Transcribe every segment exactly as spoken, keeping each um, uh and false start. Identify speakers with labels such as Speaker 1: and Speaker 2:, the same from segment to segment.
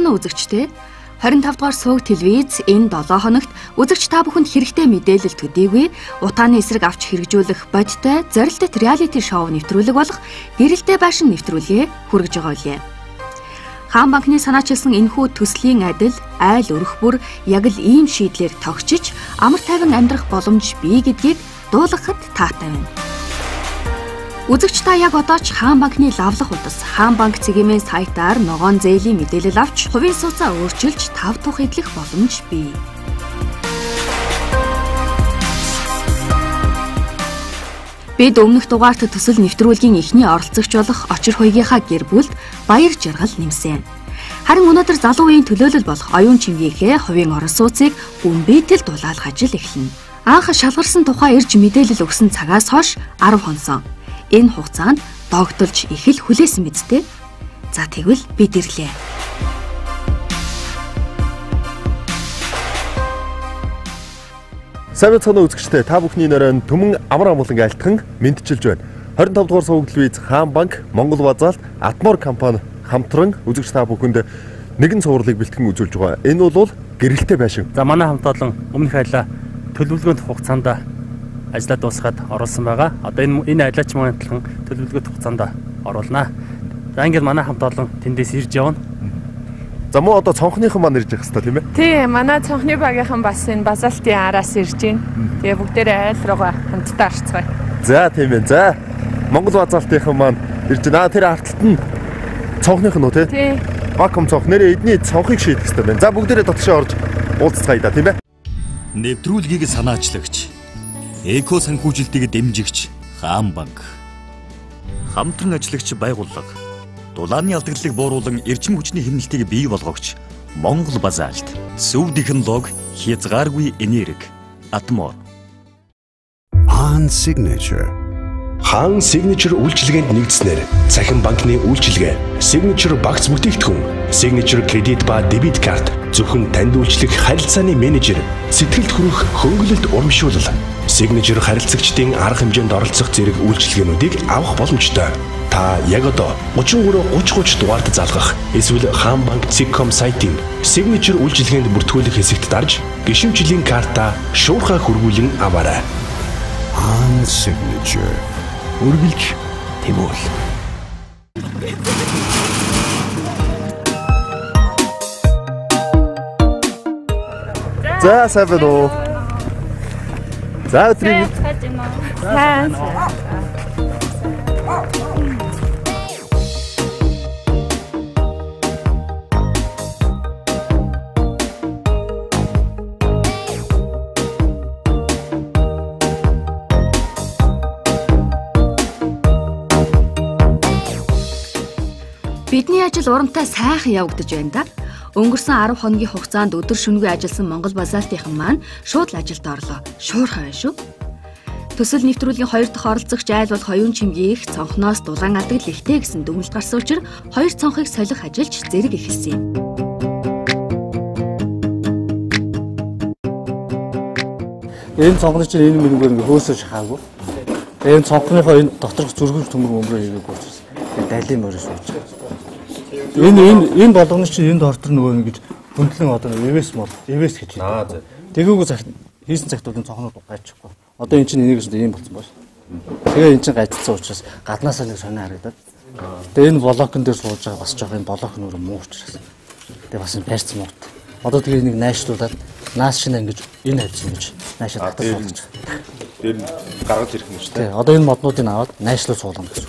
Speaker 1: Сайнцааны үзэгчтэй двадцать пять дугаар сууг телевиз энэ долоо хоногт үзэгч та бүхэнд хэрэгтэй мэдээлэл төдийгүй утааны эсрэг авч хэрэгжүүлэх бодиттой зорилттой реалити шоу нэвтрүүлэг болох гэрэлтэй байшин нэвтрүүлгээ хүргэж байгаа үлээ. Хаан банкны санаачилсан энэхүү төслийн адил айл өрөх бүр яг л ийм шийдлээр тогтчиж амар тайван амьдрах боломж бий гэдгийг дуулгахад таатай байна. Үзэгч та яг одоо ч Хаан банкны лавлах утас Хаан банк цэгийн сайтаар ногоон зээлийн мэдээлэл авч хувийн сууцаа өөрчилж тав тух эдлэх боломж бий. Бид өмнөх дугаарт төсөл нэвтрүүлгийн эхний оролцогч болох Очир хуйгийнхаа гэр бүлд баяр жаргал нэмсэн. Харин өнөөдөр залуу үеийн төлөөлөл болох оюун чимгийнхээ хувийн орон сууцыг гүнбэтэл дулаалах ажил эхэлнэ. Анх шалгарсан тухай ирж мэдээлэл өгсөн цагаас хойш арав хонсон. Энэ хугацаанд догдолж их л хүлээсэн мэдтэй. За тэгвэл бид ирлээ.
Speaker 2: Сайн цаана үзэгчтэй та бүхний нэрээр Түмэн амар амгалан айлтхан мэдчилж байна. двадцать пять дугаар сууг телевиз Хаан банк, Монгол Базаалт, Атмор компани хамтран үзэгч та бүхэнд нэгэн цувралыг бэлтгэн үзүүлж байгаа. Энэ бол гэрэлтэй байшин.
Speaker 3: За манай хамт олон өмнөх айлаа төлөвлөгөөнд хугацаанд ажлаа дуусгаад оруулсан байгаа. Одоо энэ энэ айлаач маань адилхан төлөвлөгөөт хугацаанд оруулнаа. За ингээд манай хамт олон тэндээс ирж явна.
Speaker 2: За муу одоо цонхныхан маань ирж явах хэрэгтэй тийм ээ?
Speaker 4: Тий, манай цонхны багийнхан бас энэ базалтын араас ирж байна. Тэгээ бүгдээрээ айл руугаа хамтдаа орцгоё.
Speaker 2: За тийм ээ. За Монгол базалтынхан маань ирж байна. Тэр арталт нь цонхныхан уу тий?
Speaker 4: Тий.
Speaker 2: Вакуум цонх нэрээ эдний цонхыг шийдэх хэрэгтэй байна. За бүгдээрээ дотшоо орж уулзцгаая да тийм ээ?
Speaker 5: Нэвтрүүлгийг санаачлагч Эко санхүүжилтийг дэмжигч Хаан банк. Хамтран ажиллагч байгууллага. Дулааны алдагдлыг бууруулан эрчим хүчний хэмнэлтийг бий болгогч Монгол Базаалт. Сүв технологи хязгааргүй энерги. Атмор.
Speaker 6: Хаан Signature. Хаан Signature үйлчилгээнд нэгдснээр цахим банкны үйлчилгээ, Signature багц бүтээгдэхүүн, Signature кредит ба дебит карт зөвхөн танд үйлчлэх харилцааны менежер, сэтгэлд хүрэх хөнгөлөлт урамшуулал, Signature харилцагчдын арга хэмжээнд оролцох зэрэг үйлчилгээнүүдийг авах боломжтой. Та яг одоо гучин гурав гуч гуч дугаард залгах эсвэл Хаан банк Циком сайтын Signature үйлчилгээнд бүртгүүлэх хэсэгт дарж гишүүнчлийн карта шуурхай хөрвүүлэн аваарай. Хаан Signature үргэлж тэмүүл.
Speaker 2: За сайн байна уу? За өдрийн
Speaker 4: Сайн.
Speaker 1: Бидний ажил урамтай сайхан явагдаж байна да. Өнгөрсөн арав хоногийн хугацаанд өдөр шөнөгүй ажилласан Монгол Базаалтынхан маань шууд л ажилд орлоо. Шуурхай байна шүү. Төсөл нэвтрүүлгийн хоёр дахь оролцогч айл бол хоёрын чимгээх цонхноос дулаан алдагд лихтэй гэсэн дүгнэлт гарсан учраас хоёр цонхыг солих ажилч зэрэг эхэлсэн юм.
Speaker 3: Энэ цонхны чинь энэ мөнгөөр ингээ хөөсөө шахаагүй. Энэ цонхныхоо энэ доторх зүрхэг төмөр өмрөө хийгээгүй учраас дайлын морь сууж байгаа. Энэ энэ энэ болгоно чинь энд ортор нөгөө ингэж хөндлөн одоо эвэс мод эвэс гэж байна. Тэгээгүү цагт хийсэн цагтуудын цонхнууд гайчихгүй. Одоо эн чинь энийгээс ийм болсон байна. Тэгээ эн чинь гайцсан учраас гаднаасаа нэг сонио харагдаад. Тэгээ энэ блокн дээр сууж байгаа бас жоох энэ блок нөр муу учраас. Тэгээ бас байрц мууд. Одоо тэгээ энийг найшлуулад наас шинэ ингэж энэ хайцсан гэж найшаад татаж болгож байгаа.
Speaker 2: Тэр гаргаж ирэх юм шүү дээ.
Speaker 3: Тэгээ одоо энэ моднуудыг аваад найшлуул суулгана гэсэн.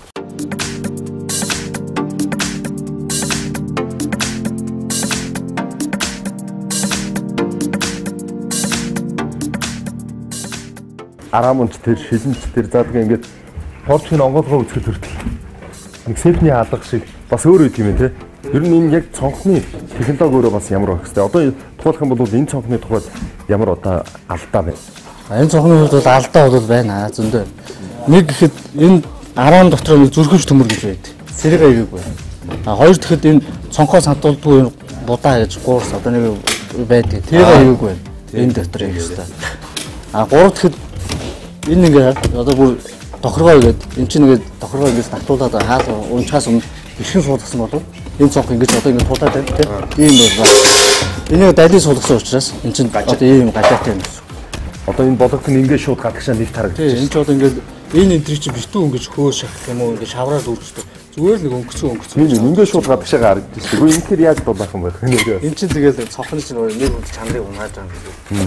Speaker 2: Арамунч тэр шилэнч тэр заадаг ингээд порчгийн онгоолгоо үзэхэд хүртэл нэг сэлний хаалга шиг бас өөр үед юм те. Ер нь энэ яг цонхны технологи өөрөө бас ямар байх хэвээр. Одоо тухайлах юм бол энэ цонхны тухайд ямар одоо алдаа байна.
Speaker 3: Энэ цонхны хувьд бол алдаа бол байна зөндөө. Нэг гэхэд энэ арав дотор нэг зүрхэж төмөр гэж байдаг. Сэрэг аягүй. А хоёр тэгэхэд энэ цонхоо сандуулдгүй будаа гэж гуурс одоо нэг байдаг. Тэр аягүй байна. Энэ дотор яг хэвээр. А гурав тэгэхэд энэ ингээ одоо бүр тохиргоо игээд эн чинь ингээд тохиргоо ингээс татуулаад хаал унчаас өмнө бэлхэн суулгасан болов Энэ цонх ингэж одоо ингэ тулаад байна тийм. Ийм байна. Энийг дайлын суулгасан учраас эн чинь одоо ийм гадаатай юм.
Speaker 2: Одоо энэ боловч ингээд шууд гадагшаа нэг тарагдаж
Speaker 3: байна. Энэ ч одоо ингээд энэ энтрийг чи битүү ингэж хөөш шахах юм уу ингээд шавраад үргэлжлээ. Зүгээр л нэг өнгөцөө өнгөцөө.
Speaker 2: Тийм ингээд шууд гадагшаа гаргаж ирсэн. Гэхдээ энэ тэр яаж дулаах юм бэ?
Speaker 3: Энэ чинь тэгэл цонхны чинь нэг үнд чанарыг унааж байгаа юм.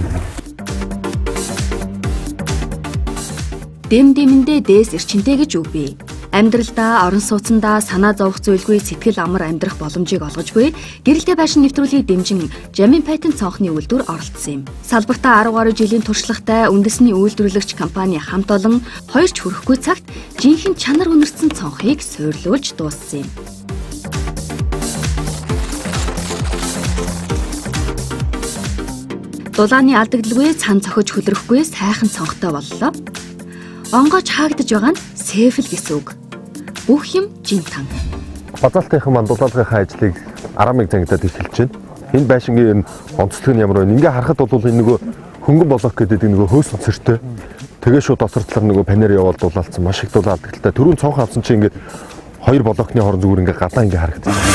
Speaker 1: Дэм дэмэндээ дээс эрчинтэй гэж үг бий. Амьдралдаа, орон сууцндаа санаа зовох зүйлгүй сэтгэл амар амьдрах боломжийг олгож буй гэрэлтэй байшин нэвтрүүлгийг дэмжин Jamin Patent цонхны үйлдвэр оролцсон юм. Салбартаа арван гаруй жилийн туршлагатай үндэсний үйлдвэрлэгч компани хамт олон хоёр ч хүрэхгүй цагт жинхэнэ чанар үнэрсэн цонхыг суйрлуулж дууссан юм. Дулааны алдагдaltaгүй цан цохиж хөлрөхгүй сайхан цонхтой боллоо. Онгоож хаагдж байгаа нь сэфэл гэсэн үг. Бүх юм жинтан.
Speaker 2: Базаалтынхан мандуулалгынхаа ажлыг Арамыг зангидаад эхэлж байна. Энэ байшингийн онцлог нь ямар вэ? Ингээ харахад бол энэ нөгөө хөнгөн блок гэдэг нөгөө хөөс онцортой. Тэгээ шууд доцор талаар нөгөө панер яваад дулаалцсан. Маш их дулаал алдагдaltaй. Түрүүн цонх авсан чинь ингээ хоёр блокны хооронд зүгээр ингээ гадаа ингээ харагдаж байна.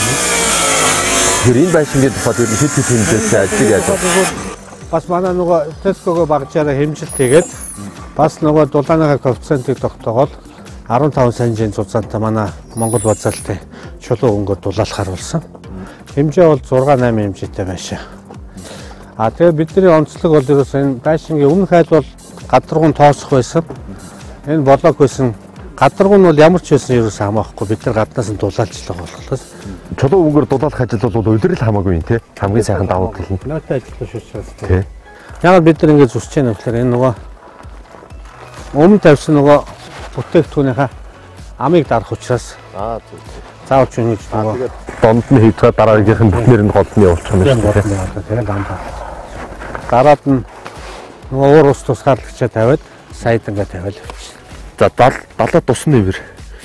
Speaker 2: Тэр энэ байшингийн тухайд ер нь хэд хэд хэмжээтэй ажлыг яаж
Speaker 7: бас манай нөгөө Tesco-го багжаараа хэмжилт тэгээд бас нөгөө дулааныхаа коэффициентийг тогтоогоод арван таван санжийн зузаантай манай Монгол базаалтын чулуу өнгөөр дулаалахаар болсон. Хэмжээ бол зурга намын хэмжээтэй байшаа. А тэгээ бидний онцлог бол ерөөс энэ байшингийн өмнөх айл бол гадаргуун тооцох байсан. Энэ блок байсан. Гадаргуун бол ямар ч байсан ерөөс хамаахгүй бид нар гаднаас нь дулаалчлаа болохоос
Speaker 2: чулуу өнгөөр дулаалах ажил бол улирал хамаагүй юм те. Хамгийн сайхан давуу тал нь.
Speaker 7: Наатай ажиллах шүүс тий. Яг бид нар ингэж зүсэж байна гэхээр энэ нөгөө өмнө тавьсан нөгөө бүтээгдэхүүнийхээ амыг дарах учраас аа заавал ч ингэж нөгөө
Speaker 2: донд нь хийдэг дараагийнх нь бүхнэр нь голдны явуулчих юм шүү дээ.
Speaker 7: Тэгээ гамбаа. Дараад нь нөгөө уур ус тусгаарлагчаа тавиад сайд ингээ тавиал явчих.
Speaker 2: За далаа тусны ивэр.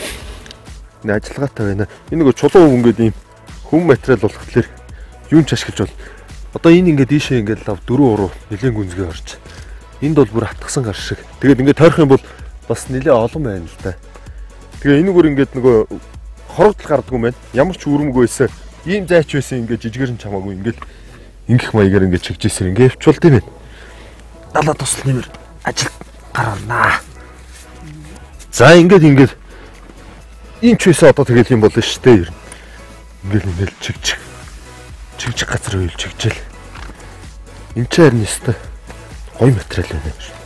Speaker 2: Энэ ажиллагаатай байна. Энэ нөгөө чулуу өнгөд ийм хүм материал болох тэлэр юун ч ашиглаж бол одоо энэ ингээд ийшээ ингээд лав дөрөв уруу нэлээд гүнзгий орж. Энд бол бүр хатгсан гар шиг. Тэгээд ингээд тойрох юм бол бас нэлээд олон байна л да. Тэгээ энэ бүр ингээд нөгөө хорогдол гардаг юм байна. Ямар ч үрмэг байсан. Ийм зайч байсан ингээд жижигэр нь чамаагүй ингээд ингэх маягаар ингээд чигжээсэр ингээд явчвал тийм ээ. Далаа тусал нэмэр ажил гарна. За ингээд ингээд энэ ч байсан одоо тэгэл юм болно шүү дээ ер нь. Ингээд ингээд чигчиг. Чигчиг газар үйл чигжэл. Энд ч харин өстой гоё материал байна шүү.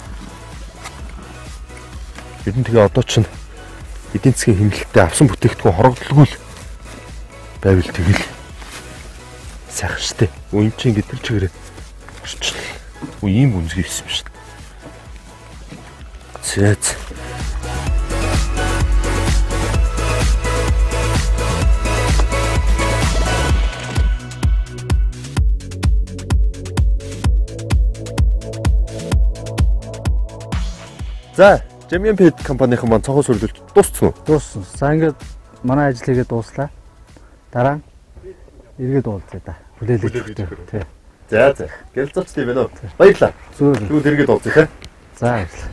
Speaker 2: Бид нь тэгээ одоо ч эдийн засгийн хэмнэлтэд авсан бүтээгдэхүүн хорогдлгүй л байвал тэгэл сайхан штэ. Үн чинь ингээд тэр чигээрээ орчлоо. Үу ийм гүнзгий хийсэн шүү дээ. Зэт. За, Jamin Patent компанийн маань цонхоо сурлуулж дууссан уу?
Speaker 3: Дууссан. За ингээд манай ажил хийгээд дууслаа. Дараа нь эргээд уулзъя да. Хүлээлгэж өгтөө. Тий.
Speaker 2: За за. Гэрэлцэлт тийм байна уу? Баярлалаа.
Speaker 3: Зүгээр.
Speaker 2: Тэгвэл эргээд уулзъя те.
Speaker 3: За баярлалаа.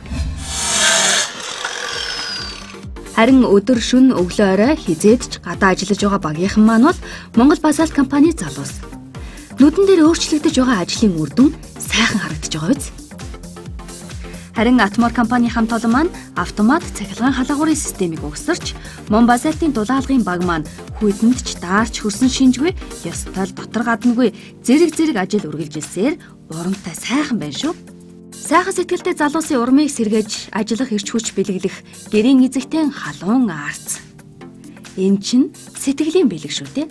Speaker 1: Харин өдөр шөнө өглөө орой хизээд ч гадаа ажиллаж байгаа багийнхан маань бол Монгол Базаалт компани залуус. Нүдэн дээр өөрчлөгдөж байгаа ажлын үр дүн сайхан харагдаж байгаа биз? Харин Атмор компани хамт олон маань автомат цахилгаан халаагуурын системийг угсарч, Мон Базаалтын дулаалгын баг маань хүйтэнд ч даарч хөрсөн шинжгүй, ёстой дотор гаднагүй зэрэг зэрэг ажил үргэлжилсээр урамтай сайхан байна шүү. Сайхан сэтгэлтэй залуусын урмыг сэргээж ажиллах эрч хүч бэлэглэх гэрийн эзэгтэн халуун арц. Энэ чинь сэтгэлийн бэлэг шүү дээ.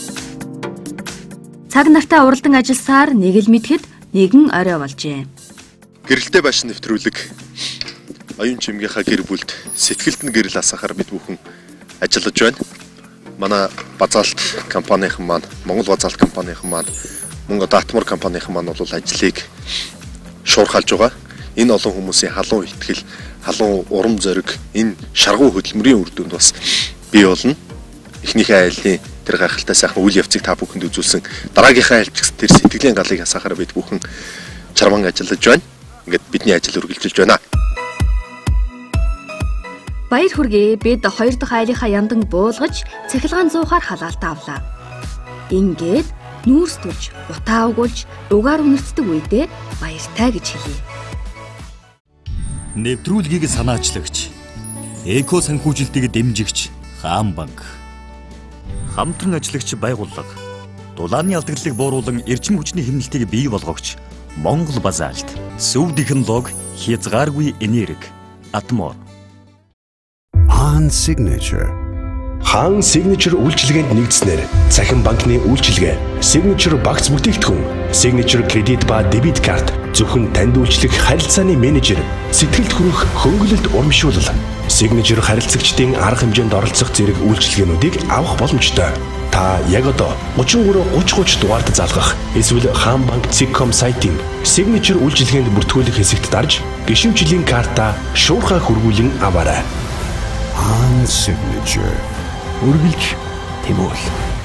Speaker 1: Цаг нартай уралдан ажилласаар нэг л мэдэхэд нэгэн орой болжээ.
Speaker 8: Гэрэлтэй байшин нэвтрүүлэг оюун чимгийнхаа гэр бүлд сэтгэлд нь гэрэл асаахаар бид бүхэн ажиллаж байна. Манай Базаалт компанийн маань, Монгол Базаалт компанийн маань, Монгол Атмор компанийн маань бол ажлыг шуурхалж байгаа. Энэ олон хүмүүсийн халуун итгэл, халуун урам зориг, энэ шаргуу хөдөлмөрийн үр дүнд бас бий болно. Эхнийхээ айлын тэр гайхалтай сайхан үйл явцыг та бүхэнд үзүүлсэн. Дараагийнхаа айлч гэсэн тэр сэтгэлийн галыг асаахаар бид бүхэн чарман ажиллаж байна. Ингээд бидний ажил үргэлжилж байна.
Speaker 1: Баяр хүргэе. Бид хоёр дахь айлынхаа яндан буулгаж цахилгаан зуухаар халаалтаа авлаа. Ингээд нүүрс төрж, утаа өгүүлж, угаар үнэртдэг үедээ баяртай гэж хэлье.
Speaker 5: Нэвтрүүлгийг санаачлагч, эко санхүүжилтийг дэмжигч Хаан банк, хамтран ажиллагч байгууллага, дулааны алдагдлыг бууруулан эрчим хүчний хэмнэлтийг бий болгогч Монгол Базальт, Сүв технологи, хязгааргүй энерги, Атмор.
Speaker 6: Хаан Signature. Хаан Signature үйлчилгээнд нэгдснээр цахим банкны үйлчилгээ, Signature багц бүтээгдэхүүн, Signature кредит ба дебит карт зөвхөн танд үйлчлэх харилцааны менежер, сэтгэлд хүрэх хөнгөлөлт урамшуулал, Signature харилцагчдын арга хэмжээнд оролцох зэрэг үйлчилгээнүүдийг авах боломжтой. Та яг одоо гучин гурав гуч гуч дугаард залгах эсвэл Хаан банк цэг точка ком сайтын Signature үйлчилгээнд бүртгүүлэх хэсэгт дарж гишүүнчлийн карта шуурхай хөргүүлэн аваарай. Хаан Signature үргэлж тэмүүл.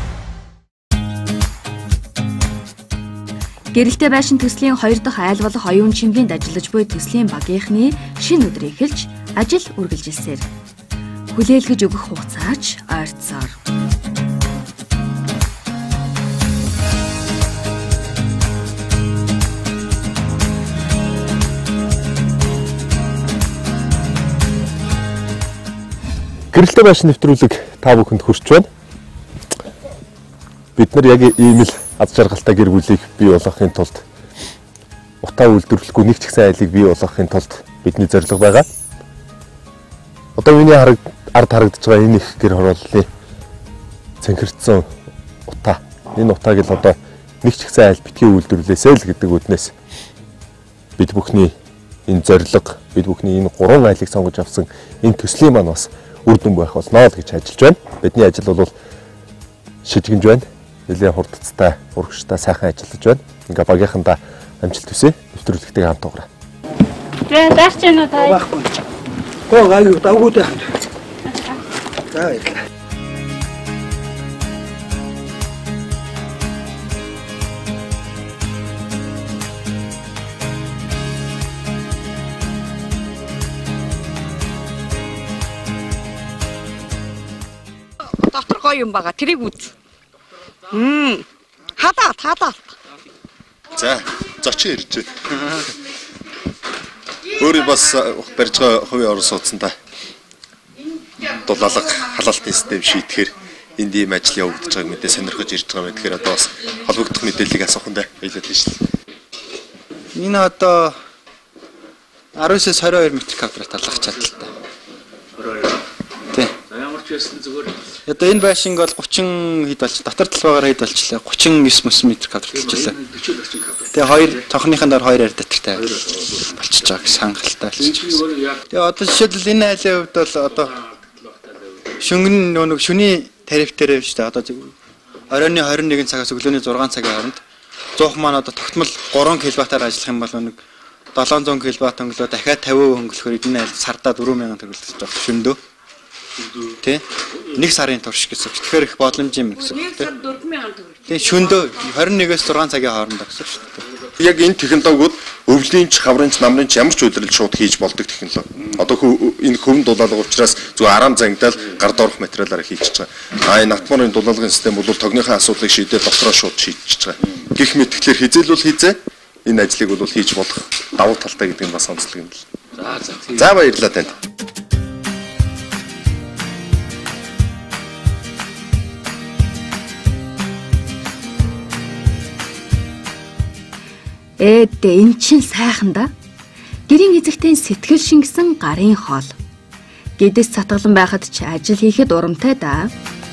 Speaker 1: Гэрэлтэй байшин төслийн хоёр дахь айл болох оюун чимгээнд ажиллаж буй төслийн багийнхны шинэ өдөр эхэлж ажил үргэлжилсээр хүлээлгэж өгөх хугацаач ойртсоор.
Speaker 2: Гэрэлтэй байшин нэвтрүүлэг та бүхэнд хүрч байна. Бид нар яг ийм л аз жаргалтай гэр бүлийг бий болгохын тулд утаа үйлдвэрлэхгүй нэг ч ихсэн айлыг бий болгохын тулд бидний зорилго байгаа. Одоо миний ард харагдаж байгаа энэ их гэр хорооллын цэнхэрцэн утаа. Энэ утааг л одоо нэг ч ихсэн айл битгий үйлдвэрлэсэй л гэдэг үднээс бид бүхний энэ зорилго, бид бүхний энэ гурван айлыг сонгож авсан энэ төслийн маань бас үр дүн байх болно л гэж ажиллаж байна. Бидний ажил бол шижгэнж байна. Нэлээд хурдцтай, урагштай сайхан ажиллаж байна. Ингээ багийнхандаа амжилт хүсье. Нэвтрүүлэгтэйг хамт уураа.
Speaker 9: Тэгээ дарч яана та. Байхгүй. Гоо гайгүй давгуутай хамт. За баярлалаа.
Speaker 10: Доктор гоё юм байгаа. Тэрийг үз. Мм. Хадаа, хадаа.
Speaker 8: За, зочин ирж байна. Өөрөө бас барьж байгаа хувийн орон сууцсандаа дулаалга халаалтын систем шийтгэхээр энд ийм ажил явагдаж байгааг мэдээ сонирхож ирж байгаа юм. Тэгэхээр одоо бас холбогдох мэдээллийг асуухандаа хэлээд байна шүү дээ.
Speaker 11: Энэ одоо араваас хорин хоёр метр квадрат алгах чадaltaй. Одоо энэ байшинг бол гучин хэд болж дотор талбайгаар хэд болчлаа. гучин девять метр квадрат болчихлоо. Тэгээ хоёр цонхныхын дор хоёр арь дотортой болчихж байгаа сангалтай болчихж байгаа. Тэгээ одоо жишээлбэл энэ айлын хувьд бол одоо шөнгөн нөгөө шүний тариф дээр шүү дээ. Одоо оройн двадцать one цагаас өглөөний six цагийн хооронд зуух маань одоо тогтмол three киловаттаар ажиллах юм бол нэг seven hundred киловатт өнгөлөө дахиад fifty percent өнгөлөхөөр энэ айл сардаа four thousand төгрөгдөж байгаа шөндөө. Тэ нэг сарын турш гэсэн. Тэгэхээр их боломж юм гэсэн. Тэ шөндөө twenty-one-ээс six цагийн хооронд гэсэн шүү дээ.
Speaker 8: Яг энэ технологиуд өвлийн ч, хаврын ч, намрын ч ямар ч үйлрэл шууд хийж болдог технологи. Одоо энэ хөвн дулаалга учраас зөв арам зангидал гар доорх материалаар хийчихэж байгаа. А энэ атморын дулаалгын систем бол тогныхоо асуудлыг шийдээд дотроо шууд шийдчихэж байгаа. Гэх мэт тэгэхээр хизээлүүл хизээ энэ ажлыг бол хийж болох давуу талтай гэдэг нь бас онцлог юм л. За за. За баярлалаа танд.
Speaker 1: Ээдээ эн чин сайхан да. Гэрийн эзэгтэн сэтгэл шингэсэн гарын хоол. Гэдэс цатгалан байхад ч ажил хийхэд урамтай да.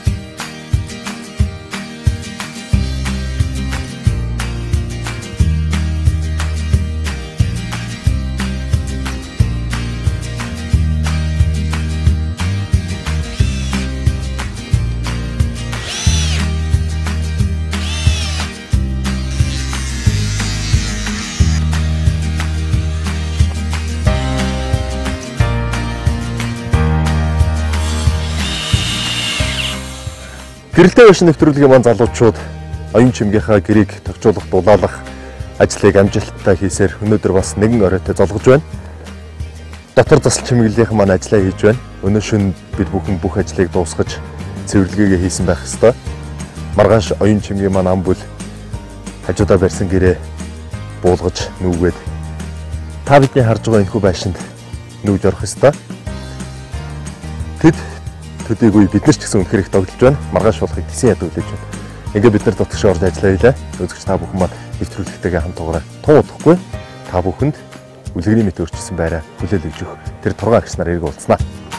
Speaker 2: Гэрэлтэй байшин нэвтрүүлгийн маань залуучууд оюун чимгийнхаа гэрээг тохижуулах дулаалах ажлыг амжилттай хийсээр өнөөдөр бас нэгэн оройтой золгож байна. Дотор засал чимэглэлийн маань ажиллаа хийж байна. Өнөө шөнө бид бүхэн бүх ажлыг дуусгаж цэвэрлэгээ хийсэн байх ёстой. Маргааш оюун чимгийн маань ам бүл хажуудаа барьсан гэрээ буулгаж нүүгээд та бидний харж байгаа энэхүү байшинд нүүж орох ёстой. Тэд төдийгүй бид нар ч гэсэн үнэхээр их догдолж байна. Маргааш болохыг тэсэн яд үлээж байна. Ингээ бид нар дотгошоо орж ажиллаа хийлээ. Үзэгч та бүхэн маань нэвтрүүлэгтэйгээ хамт угаараа тун удахгүй та бүхэнд үлгэрийн мэт өрчсөн байраа хүлээлгэж өгөх тэр тургаан агч нар эрг уулзнаа.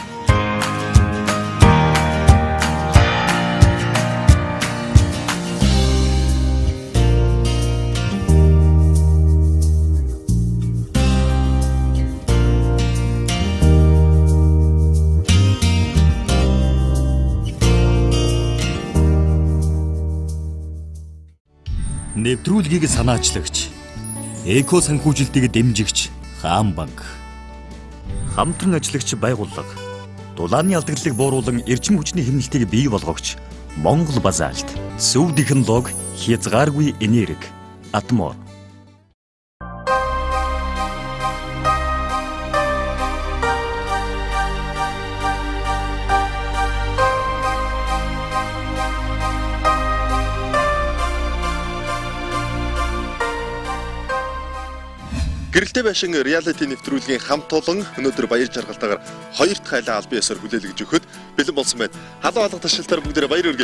Speaker 5: Нэвтрүүлгийг санаачлагч, эко санхүүжилтийг дэмжигч Хаан банк, хамтран ажиллагч байгууллага, дулааны алдагдлыг бууруулан эрчим хүчний хэмнэлтийг бий болгогч Монгол Базальт, Сүв технологи, хязгааргүй энерги, Атмор.
Speaker 8: Гэрэлтэй байшин реалити нэвтрүүлгийн хамт олон өнөөдөр баяр жаргалтайгаар хоёр дахь айлаа албан ёсоор хүлээлгэж өгөхөд бэлэн болсон байна. Халуун алга ташилтаар бүгдээрээ баяр хүргэе.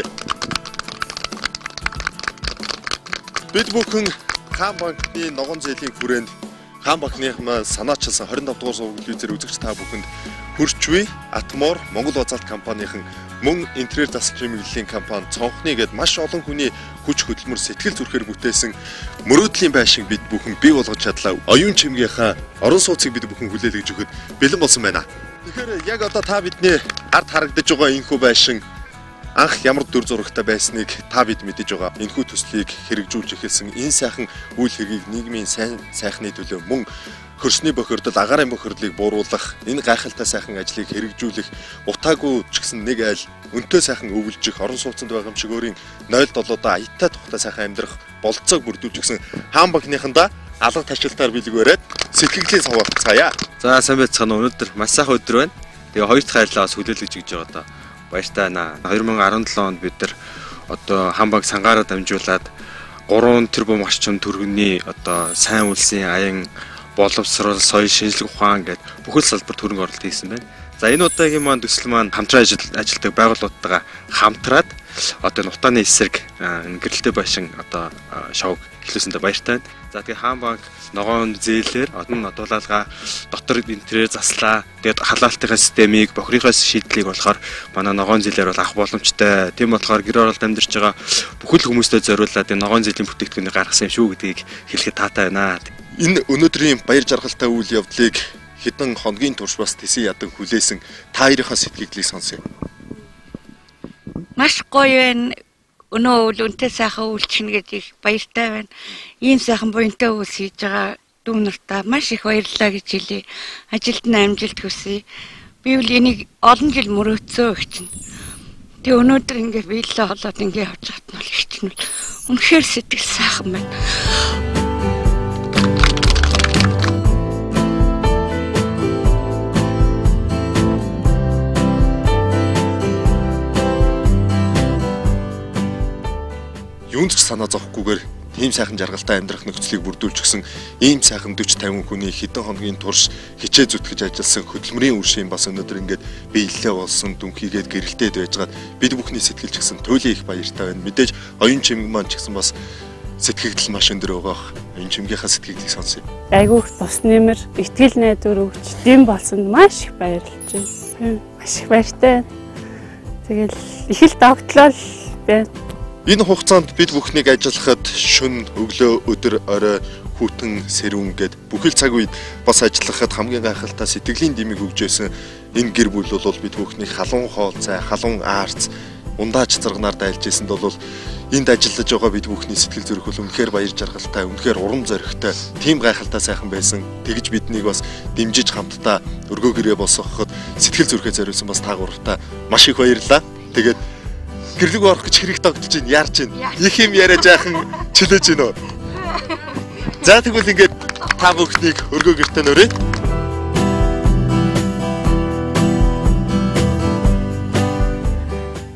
Speaker 8: Бид бүхэн Хаан банкны ногоон зээлийн хүрээнд Хаан банкныхаа санаачилсан двадцать пять дугаар суваг телевизээр үзэгч та бүхэнд хөрчвээ Атмор Монгол Базальт компанийн мөн интерьер засал чимэглэлийн компани Цонхны гээд маш олон хүний хүч хөдөлмөр сэтгэл зүрхээр бүтээсэн мөрөөдлийн байшин бид бүхэн бий болгож чадлаа. Оюун чимгийнхаа орон сууцыг бид бүхэн хүлээлгэж өгөхөд бэлэн болсон байна. Тэгэхээр яг одоо та бидний ард харагдаж байгаа энэхүү байшин анх ямар дүр зурагтай байсныг та бид мэдэж байгаа. Энэхүү төслийг хэрэгжүүлж эхэлсэн энэ сайхан үйл хэргийг нийгмийн сайн сайхны төлөө мөн хөрсний бохирдол, агаарын бохирдлыг бууруулах, энэ гайхалтай сайхан ажлыг хэрэгжүүлэх, утаагүй ч гэсэн нэг айл өнтөө сайхан өвлжих, орон сууцнд байгаа юм шиг өөрийн ноёл долоодоо аяттай тухтай сайхан амьдрах болцоог бүрдүүлж гисэн Хаан банкныхандаа алга ташилтаар бэлгүүрээд сэтгэглийн сав болцгаая.
Speaker 12: За сайн байцгаана. Өнөөдөр маш сайхан өдөр байна. Тэгээ хоёр дахь айлаас хүлээлгэж гэж байгаа даа. Баяртай байна. две тысячи десять онд бид нар одоо Хаан банк сангаараа дамжуулаад гурван тэрбум орчим төгрөгийн одоо сайн үлсийн аян боловсрол, соёл шинжилгээ ухаан гэдэг бүхэл салбарт хөрөнгө оруулалт хийсэн байна. За энэ удаагийн маань төсөл маань хамтран ажилладаг байгууллагуудтайгаа хамтраад одоо нутааны эсрэг гэрэлтэй байшин одоо шоуг эхлүүлсэндээ баяртай байна. За тэгээ Хаан банк ногоон зээлээр одон дулаалга дотор интерьер заслаа. Тэгээд халаалтын системийг бохирынхаас шийдлийг болохоор манай ногоон зээлээр бол авах боломжтой. Тийм болохоор гэр оролт амьдарч байгаа бүхэл хүмүүстээ зориулаад энэ ногоон зээлийн бүтээгдэхүүнийг гаргасан юм шүү гэдгийг хэлэхэд таатай байна.
Speaker 8: Энэ өнөөдрийн баяр жаргалтай үйл явдлыг хэдэн хоногийн турш бас тэсийн ядан хүлээсэн та хоёрынхаа сэтгэлийг сонсъё.
Speaker 10: Маш гоё байна. Өнөө үл үнтэй сайхан үйлчлэнэ гэж их баяртай байна. Ийм сайхан буянтай үйл хийж байгаа дүү нартаа маш их баярлалаа гэж хэлье. Ажилд нь амжилт хүсье. Би бол энийг олон жил мөрөөдсөө өгч чинь. Тэгээ өнөөдөр ингээ биелээ болоод ингээ явж хат нь их чинь үнэхээр сэтгэл сайхан байна.
Speaker 8: Юунд ч санаа зовхгүйгээр ийм сайхан жаргалтай амьдрах нөхцөлийг бүрдүүлж гисэн ийм сайхан forty fifty хүний хэдэн хоногийн турш хичээ зүтгэж ажилласан хөдөлмөрийн үр шим бас өнөөдөр ингээд биелэлээ болсон дүнхийгээд гэрэлтээд байжгаад бид бүхний сэтгэл ч гэсэн туйлын их баяртай байна. Мэдээж оюун чимэг маань ч гэсэн бас сэтгэгдэл маш өндөр байгаа. Оюун чимгийнхаа сэтгэгдлийг сонсъё.
Speaker 13: Айгүйх тус нэмэр итгэл найдвар өгч дэм болсонд маш их баярлж байна. Маш их баяртай. Тэгэл их л догтлол байна.
Speaker 8: Энэ хугацаанд бид бүхнийг ажиллахад шөнө, өглөө, өдөр, орой, хүйтэн, сэрүүн гэд бүхэл цаг үед бас ажиллахад хамгийн гайхалтай сэтгэлийн дэмийг өгж байсан энэ гэр бүл бол бид бүхнийг халуун хоол цай, халуун аарц, ундаач зарганаар дайлж байсанд бол энд ажиллаж байгаа бид бүхний сэтгэл зүрх бол үнэхээр баяр жаргалтай, үнэхээр урам зоригтой, тийм гайхалтай сайхан байсан. Тэгж биднийг бас дэмжиж хамтдаа өргөө гэрээ босгоход сэтгэл зүрхээ зориулсан бас таагууртай маш их баярлалаа. Тэгээд гэрлэг орох гэж хэрэг тогтолж байна, яарч байна. Их юм яриа жаахан чөлөөж байна уу? За тэгвэл ингээд та бүхнийг өргөө гэртээ нөрөө.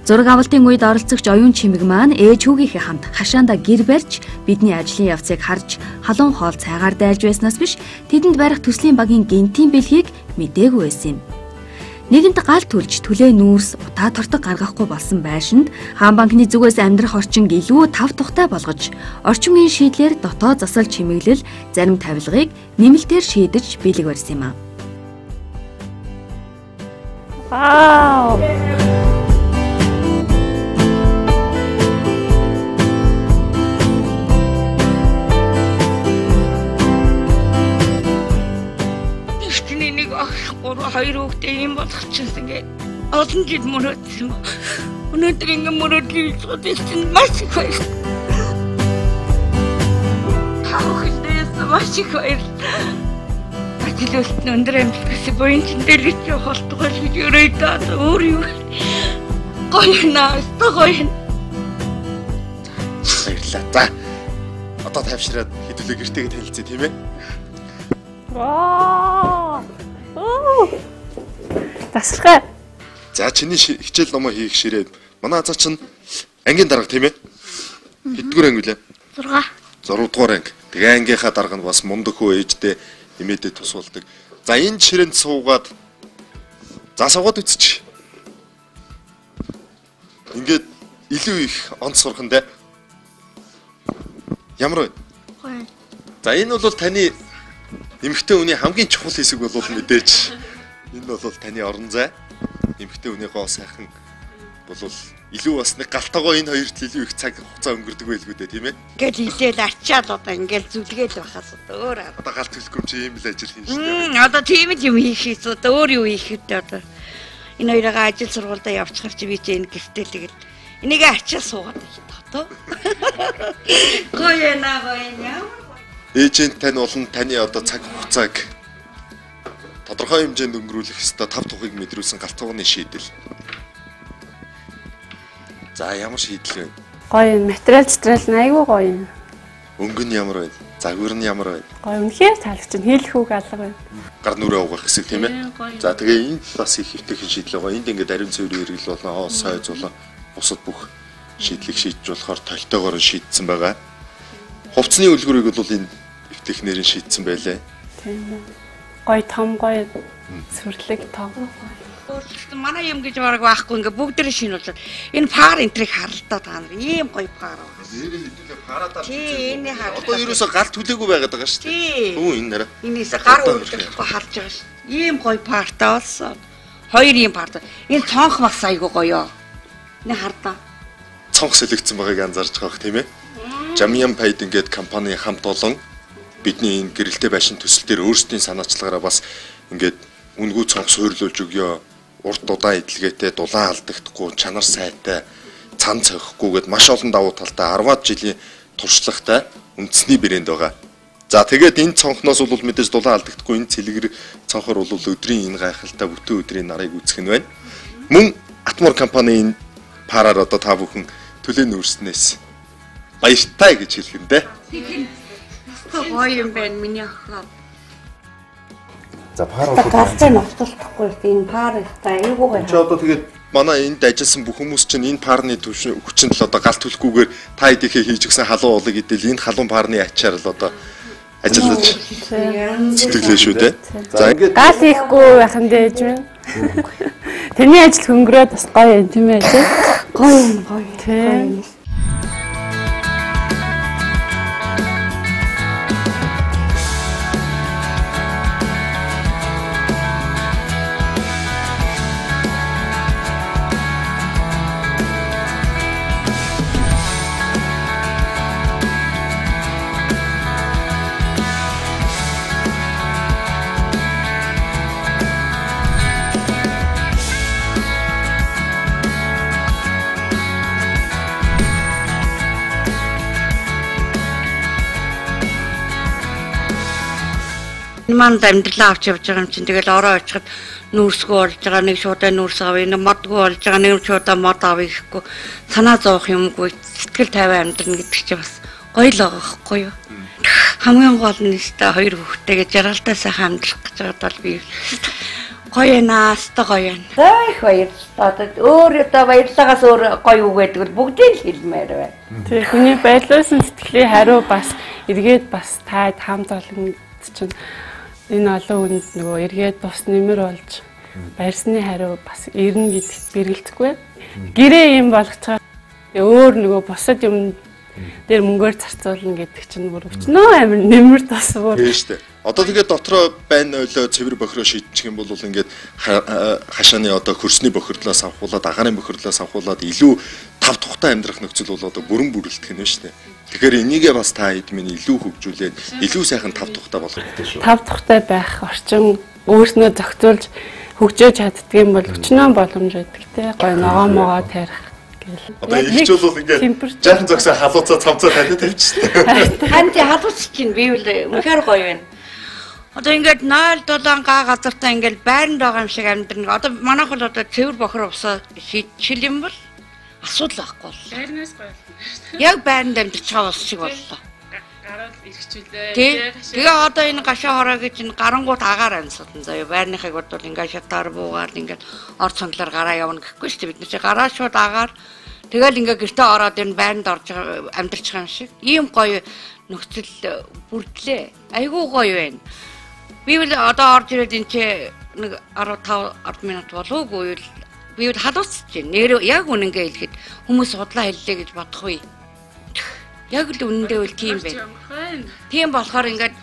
Speaker 1: Зураг авалтын үед оролцогч оюун чимэг маань ээж хүүгийнхээ хамт хашаанда гэр барьж бидний ажлын явцыг харж халуун хоол цайгаар дайлж байснаас биш тэдэнд барих төслийн багийн гинтийн бэлгийг мэдээгүй байсан юм. Нэгэнт гал түлж төлөө нүүрс утаа тортог гаргахгүй болсон байшинд хаан банкны зүгээс амьдрах орчин илүү тав тухтай болгож орчин үеийн шийдлэр дотоод засал чимэглэл зарим тавилгыг нэмэлтээр шийдэж бэлэг барьсан юм а.
Speaker 13: Вау!
Speaker 10: Хоёр хүүхдээ юм болгочихсон ингээд олон жил мөрөөдсөн юм. Өнөөдөр ингээд мөрөөдлийг үзсэн маш их баяр. Хавхлээс маш их баяр. Ажил үлдэн өндөр амжилт гэсэн буян чиндэлж холтгол гэж өрөөдөө өөр юу. Гоё наа, гоё.
Speaker 8: Баярлалаа. За. Одоо тавьшраад хэдүүлээ гэртээ танилцъя тийм ээ.
Speaker 13: Ваа! Оо. Тасархай.
Speaker 8: За чиний хичээл номоо хийх ширээд манай азаа чинь ангийн дарга тийм ээ. Хэддүгээр анги вэ?
Speaker 10: зурга.
Speaker 8: зурга дугаар анги. Тэгээ ангийнхаа дарга нь бас мундаг хөө ээждээ нэмээдээ тусуулдаг. За энэ ширээнд суугаад за суугаад үзчих. Ингээд илүү их онц сурхандаа. Ямар вэ?
Speaker 10: Гоё.
Speaker 8: За энэ бол таны эмэгтэй хүний хамгийн чухал хэсэг бол мэдээж энэ бол таны орон зай. Эмэгтэй хүний гоо сайхан бол илүү бас нэг галтайгоо энэ хоёрт илүү их цаг хугацаа өнгөрдөг байлгүй дээ тийм ээ.
Speaker 10: Ингээд идэл ачаад одоо ингээд зүлгээл байхаас одоо өөр
Speaker 8: одоо галт төлөхгүй чи ийм л ажил хийж
Speaker 10: дээ. Одоо тийм л юм хийх хийс одоо өөр юу хийх вэ одоо. Энэ хоёроо ажил сургуультай явчихар чи би чи энэ гэртээ тэгэл энийг ачаа суугаад тоо. Гоё наа гоё яа.
Speaker 8: Ээжэнд тань болон таны одоо цаг хугацааг тодорхой хэмжээнд өнгөрүүлэх ёстой тав тухыг мэдрүүлсэн галтгооны шийдэл. За ямар шийдэл вэ?
Speaker 13: Гоё материал материал айгүй гоё.
Speaker 8: Өнгө нь ямар вэ? Загвар нь ямар вэ?
Speaker 13: Гоё үнэхээр таалагдчихна. Хийлэх үг алга байна.
Speaker 8: Гар нүрээ угаах хэсэг тийм ээ. За тэгээ энд бас их хөвтөх шийдэл байгаа. Энд ингээд ариун цэврийн хэрэгэл болно. Хоос сой зулаа бусад бүх шийдлийг шийдэж болохоор толтойгоор шийдсэн байгаа. Хувцсны үлгэрийг бол энэ технэрийн шийдсэн байлээ.
Speaker 13: Тийм үү. Гой том гой сүрлэг том.
Speaker 10: Өөрчлөлт манай юм гэж бараг байхгүй ингээ бүгдээрээ шинүүлээд энэ пар энтрийг харалтаа та нар ийм гоё пар байна.
Speaker 8: Нэрээ хэдүүлээ парадаа.
Speaker 10: Тий, энэ харалтаа.
Speaker 8: Одоо ерөөсө гал түлээгүй байгаад байгаа шүү дээ. Хөө энэ нэрэ.
Speaker 10: Энээс гар өөрчлөхгүй харж байгаа шүү. Ийм гоё партай болсон. Хоёр ийм партай. Энэ цонх бас айгүй гоё. Энэ хардаа.
Speaker 8: Цонх сэлэгдсэн байгааг анзаарч байгаах тийм ээ. Жамьян пайд ингээд компани хамт олон бидний энэ гэрэлтэй байшин төсөл дээр өөрсдийн санаачлагаараа бас ингээд үнгүү цонх суйрлуулж өгөө. Урт удаан эдлгээтэй, дулаан алдагдахгүй, чанар сайтай, цан цохихгүйгээд маш олон давуу талтай арваад жилийн туршлагатай үндэсний брэнд байгаа. За тэгээд энэ цонхноос бол мэдээж дулаан алдагдахгүй энэ цэлгэр цонхор бол өдрийн энэ гайхалтай бүтэн өдрийн нарыг үүсгэх нь байна. Мөн Атмор компанийн параар одоо та бүхэн төлөө нүүрснээс баяртай гэж хэлэх юм дээ.
Speaker 10: Гоё юм байна миний охин.
Speaker 8: За пар
Speaker 10: одоо гарцаа нотолдохгүй энэ пар та айгуу гоё.
Speaker 8: Чи одоо тэгээд манай энд ажилласан бүх хүмүүс чинь энэ парны хүчинд л одоо галт төлөхгүйгээр та хэдийхээ хийж өгсөн халуун уулыг идэл энэ халуун парны ачаар л одоо ажиллаж сэтгэлээ шүү дээ.
Speaker 13: За ингээд гал хийхгүй байх юм дээж минь. Тэрний ажил хөнгөрөөд бас гоё юм тийм ээ тий.
Speaker 10: Гоё гоё тий. Манд амьдралаа авч явж байгаа юм чинь тэгэл ороо очиход нүүрсгүй болж байгаа нэг шуудаа нүүрс авъя нэг модгүй болж байгаа нэг шуудаа мод авъя гэхгүй санаа зовох юмгүй сэтгэл тайван амьдрна гэдэг чинь бас гоё л байгаа байхгүй юу. Хамгийн гол нь өстой хоёр хүүхдтэйгээ жаргалтай сайхан амьдрах гэж байгаа бол би Гоё наастай гоё. За их баярлалаа. Өөр одоо баярлагаас өөр гоё үг гэдэг бол бүгдийг л хэлмээр байна.
Speaker 13: Тэр хүний байдлуулсан сэтгэлийн хариу бас эргээд бас таад хамт олон чинь энэ олон хүнд нөгөө эргээд бус нэмэр болж барьсны хариу бас ирнэ гэдэгт бэргэлцэхгүй. Гэрээ юм болгоцоо өөр нөгөө бусад юм дээр мөнгөөр зарцуулна гэдэг чинь бүр өчнөө амир нэмэр тас бүр.
Speaker 8: Тийм шүү дээ. Одоо тэгээд дотроо байна ойлоо цэвэр бохироо шийдчих юм бол ингээд хашааны одоо хөрсний бохирлоос авахуулаад агаарын бохирлоос авахуулаад илүү тав тухтай амьдрах нөхцөл бол одоо бүрэн бүрэлдэх нь шүү дээ. Тэгэхээр энийгээ бас та хэд минь илүү хөгжүүлээд илүү сайхан тав тухтай болгох гэдэг шүү.
Speaker 13: Тав тухтай байх орчин өөрснөө зохицуулж хөгжөөж чаддгийм бол өчнөө боломж байдаг те. Гой ногоо могоо тарих.
Speaker 8: Одоо их ч бол ингээд жаахан зогсоо халууцаа цамцаа тавьдаг тавьчихсан.
Speaker 10: Ханти халууц чинь би үл үнэхээр гоё байна. Одоо ингээд нойл долоон га газартаа ингээд байранд байгаа юм шиг амьдрна. Одоо манайх бол одоо цэвэр бохор усаа шийдчихэл юм бол асуудал байхгүй бол.
Speaker 13: Байрнаас гоё болно.
Speaker 10: Яг байранд амьдарч байгаа ус шиг боллоо.
Speaker 13: Гараад ирчихвүлээ.
Speaker 10: Тэгээ одоо энэ гашаа хороо гэж энэ гарангууд агаар амьсгалан заяа. Байрныхыг бол ингээд шатаар буугаар ингээд ор цонглоор гараа явна гэхгүй шүү дээ. Бид нар чи гараа шууд агаар тэгэл ингээд гэртээ ороод энэ байранд орж амьдарч байгаа юм шиг. Ийм гоё нөхцөл бүрдлээ. Айгуу гоё байна. Би бол одоо орж ирээд энэ чи нэг арван тав ард минут болоогүй л би бол халуусч байна. Нэр яг үнэнгээ хэлэхэд хүмүүс судлаа хэллээ гэж бодохгүй. Яг л үнэндээ бол тийм байна. Тийм болохоор ингээд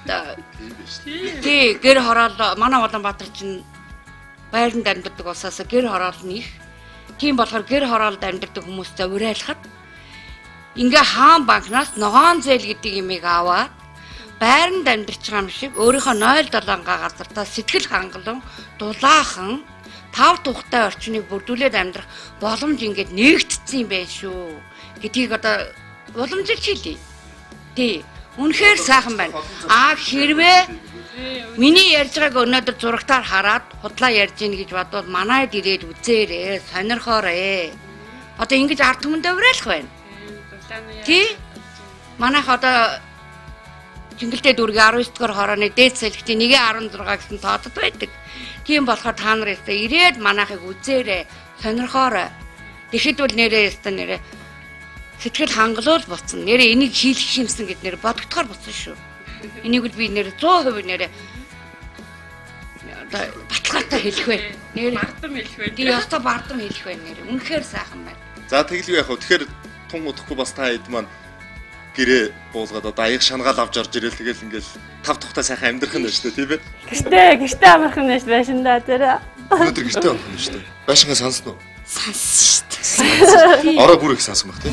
Speaker 10: тий гэр хороол манай Улаанбаатар чинь байранд амьдардаг усаас гэр хороол нь их. Тийм болохоор гэр хороолд амьдардаг хүмүүстэй урайлахад ингээ хаан банкнаас ногоон зээл гэдэг юмыг аваад байранд амьдарч байгаа юм шиг өөрийнхөө нойл долоонгаа газартаа сэтгэл хангалуун дулаахан тав тухтай орчныг бүрдүүлээд амьдрах боломж ингээд нэгдсэн юм байна шүү гэдгийг одоо уламжилж хэлье. Тий. Үнэхээр сайхан байна. Аа хэрвээ миний ярьж байгааг өнөөдөр зурагтаар хараад худлаа ярьж гин гэж бодвол манайд ирээд үзээрээ сонирхоорой. Одоо ингэж ард түмэндээ уриалах байна. Тий. Манайх одоо Чингэлтэй дүүргийн арван девять дугаар хорооны дээд салхитын нэг арван зураг гэсэн тооцод байдаг. Тийм болохоор та нар ястаа ирээд манайхыг үзээрээ сонирхоорой. Тэгэхэд бол нэрээ ястаа нэрээ сэтгэл хангалуул буцсан. Нэрээ энийг хийх юмсан гэд нэр бодогдохоор буцсан шүү. Энийг л би нэр сто процент нэрээ одоо баталгаатай хэлэх бай. Нэр бардам хэлэх бай. Die ястаа бардам хэлэх бай нэр. Үнэхээр сайхан байна.
Speaker 8: За тэглгүй яах вэ? Тэгэхээр тун удахгүй бас та хэд маань гэрээ буулгаад одоо аяг шангаал авч орж ирэл тэгэл ингээл тав тухтай сайхан амьдрах нь байна шүү дээ тийм ээ.
Speaker 13: Гэртээ гэртээ амарх юм байна шүү байшинда тэр.
Speaker 8: Өнөөдөр гэртээ амарх юм шүү дээ. Байшингаа сансан уу?
Speaker 10: Сансан шүү дээ.
Speaker 8: Ороо бүр их сансан баг тийм.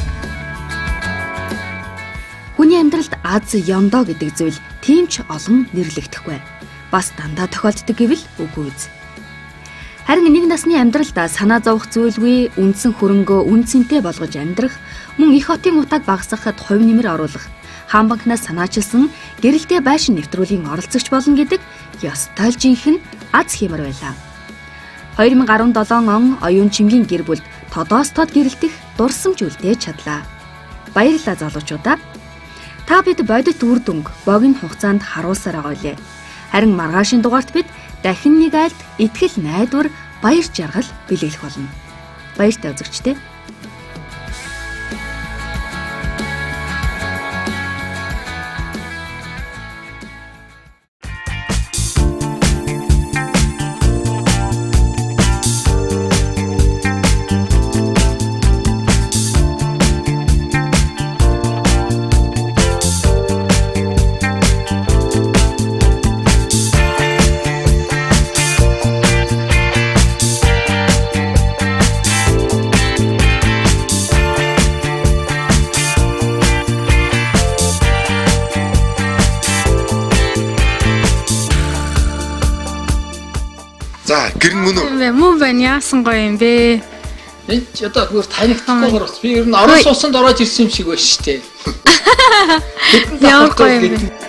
Speaker 1: Хүний амьдралд аз ёндоо гэдэг зүйл тийм ч олон нэрлэгдэхгүй. Бас дандаа тохиолддог гэвэл үгүй үз. Харин нэг насны амьдралдаа санаа зовох зүйлгүй үндсэн хөрөнгөө үн цэнтэй болгож амьдрах, мөн их хотын утааг багасгахад хувь нэмэр оруулах, хаан банкнаас санаачилсан гэрэлтэй байшин нэвтрүүлгийн оролцогч болно гэдэг ёстой л жинхэнэ аз хэмэр байлаа. две тысячи десять он оюун чимгийн гэр бүлд тодоос тод гэрэлтэх дурсамж үлдээж чадлаа. Баярлалаа залуучуудаа. Та бид бодит үр дүнг богино хугацаанд харуулсаар байгаа үлээ. Харин маргаашийн дугаарт бид дахин нэг айлд итгэл найдвар баяр жаргал бэлэглэх болно. Баяртай үзэгчдээ.
Speaker 8: За гэр нь мөн үү?
Speaker 4: Мөн байна. Яасан гоё юм бэ?
Speaker 14: Энд ч одоо зүгээр танигдахгүйгээр бас би ер нь орон сууцанд ороод ирсэн юм шиг байна шүү дээ.
Speaker 4: Ямар гоё юм бэ?